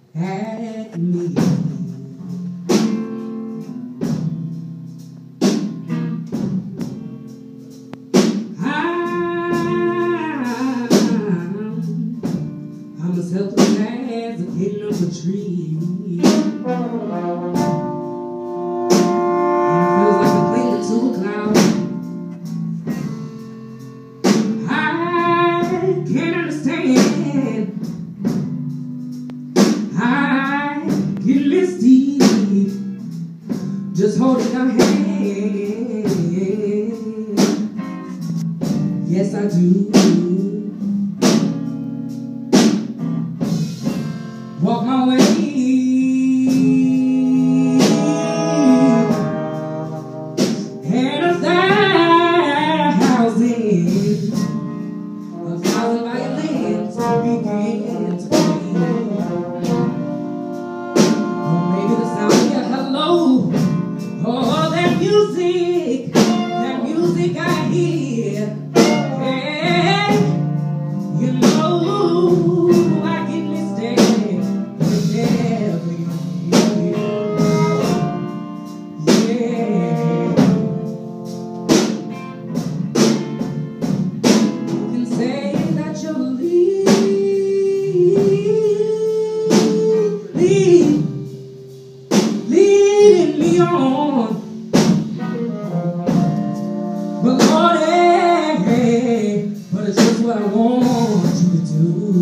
at me. I'm as helpless as a kitten up a tree. And it feels like I'm clinging to a cloud. I can't understand. I get misty just holding your hand. Yes, I do. Walk my way, and 1,000 violins begin to play. Or maybe the sound of your hello, or that music I hear. Hey, you know I get mistaken whenever you're here. Yeah, you can say that you leading me on, but Lord, but it's just what I want you to do.